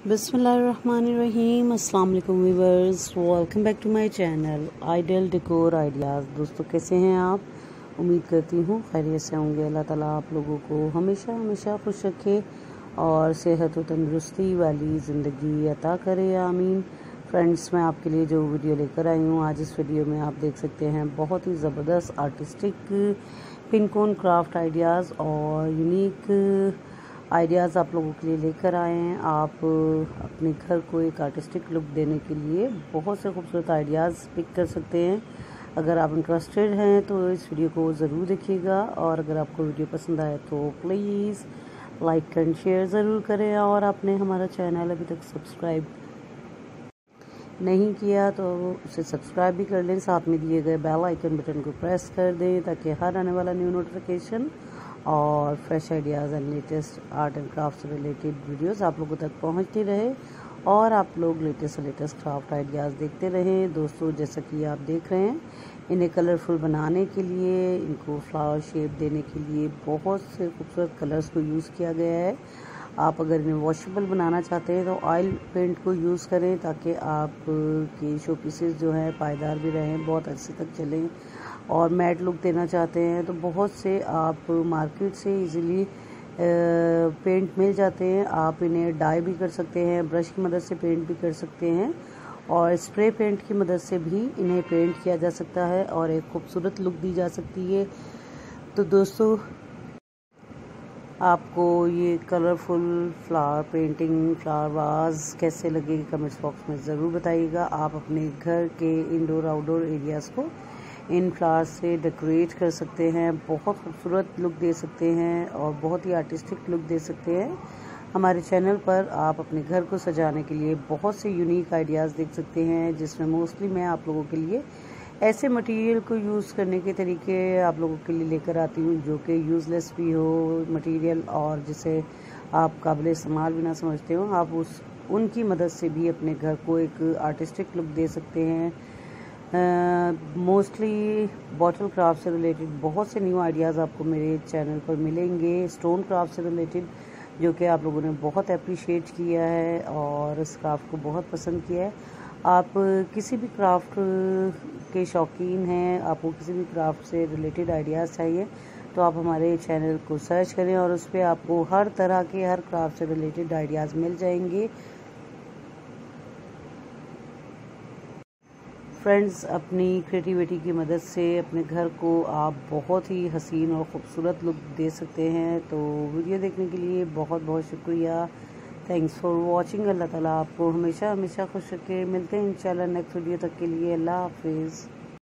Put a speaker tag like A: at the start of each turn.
A: बिस्मिल्लाहिर्रहमानिर्रहीम। अस्सलाम वालेकुम viewers, welcome back to my channel ideal decor ideas. दोस्तों कैसे हैं आप? उम्मीद करती हूँ खैरियत से होंगे। अल्लाह ताला आप लोगों को हमेशा हमेशा खुश रखे और सेहत और तंदुरुस्ती वाली ज़िंदगी अता करे, आमीन। फ्रेंड्स, मैं आपके लिए जो वीडियो लेकर आई हूँ आज, इस वीडियो में आप देख सकते हैं बहुत ही ज़बरदस्त आर्टिस्टिक पिनकोन क्राफ्ट आइडियाज़ और यूनिक आइडियाज़ आप लोगों के लिए लेकर आए हैं। आप अपने घर को एक आर्टिस्टिक लुक देने के लिए बहुत से खूबसूरत आइडियाज़ पिक कर सकते हैं। अगर आप इंटरेस्टेड हैं तो इस वीडियो को ज़रूर देखिएगा, और अगर आपको वीडियो पसंद आए तो प्लीज़ लाइक एंड शेयर ज़रूर करें। और आपने हमारा चैनल अभी तक सब्सक्राइब नहीं किया तो उसे सब्सक्राइब भी कर लें, साथ में दिए गए बेल आइकन बटन को प्रेस कर दें ताकि हर आने वाला न्यू नोटिफिकेशन और fresh ideas and latest art and craft से रिलेटेड वीडियोस आप लोगों तक पहुंचती रहे और आप लोग लेटेस्ट क्राफ्ट आइडियाज़ देखते रहें। दोस्तों, जैसा कि आप देख रहे हैं, इन्हें कलरफुल बनाने के लिए, इनको फ्लावर शेप देने के लिए बहुत से खूबसूरत कलर्स को यूज़ किया गया है। आप अगर इन्हें वॉशेबल बनाना चाहते हैं तो ऑयल पेंट को यूज़ करें ताकि आप के शो पीसेस जो हैं पायदार भी रहें, बहुत अच्छे तक चलें। और मैट लुक देना चाहते हैं तो बहुत से आप मार्केट से इजीली पेंट मिल जाते हैं। आप इन्हें डाई भी कर सकते हैं, ब्रश की मदद से पेंट भी कर सकते हैं, और स्प्रे पेंट की मदद से भी इन्हें पेंट किया जा सकता है और एक खूबसूरत लुक दी जा सकती है। तो दोस्तों, आपको ये colourful flower painting, flower vase कैसे लगेगी कमेंट्स बॉक्स में ज़रूर बताइएगा। आप अपने घर के इंडोर आउटडोर एरियाज़ को इन फ्लावर्स से डेकोरेट कर सकते हैं, बहुत खूबसूरत लुक दे सकते हैं और बहुत ही आर्टिस्टिक लुक दे सकते हैं। हमारे चैनल पर आप अपने घर को सजाने के लिए बहुत से यूनिक आइडियाज़ देख सकते हैं, जिसमें मोस्टली मैं आप लोगों के लिए ऐसे मटेरियल को यूज़ करने के तरीके आप लोगों के लिए लेकर आती हूँ जो कि यूज़लेस भी हो मटेरियल, और जिसे आप काबिल इस्तेमाल भी ना समझते हो। आप उनकी मदद से भी अपने घर को एक आर्टिस्टिक लुक दे सकते हैं। मोस्टली बॉटल क्राफ्ट से रिलेटेड बहुत से न्यू आइडियाज़ आपको मेरे चैनल पर मिलेंगे, स्टोन क्राफ्ट से रिलेटेड, जो कि आप लोगों ने बहुत अप्रिशिएट किया है और इस क्राफ्ट को बहुत पसंद किया है। आप किसी भी क्राफ्ट के शौकीन हैं, आपको किसी भी क्राफ्ट से रिलेटेड आइडियाज़ चाहिए तो आप हमारे चैनल को सर्च करें और उस पर आपको हर तरह के, हर क्राफ्ट से रिलेटेड आइडियाज़ मिल जाएंगे। फ्रेंड्स, अपनी क्रिएटिविटी की मदद से अपने घर को आप बहुत ही हसीन और ख़ूबसूरत लुक दे सकते हैं। तो वीडियो देखने के लिए बहुत बहुत शुक्रिया। Thanks for watching. अल्लाह ताला आपको हमेशा हमेशा खुश रखे। मिलते हैं इंशाल्लाह नेक्स्ट वीडियो तक के लिए। अल्लाह हाफिज़।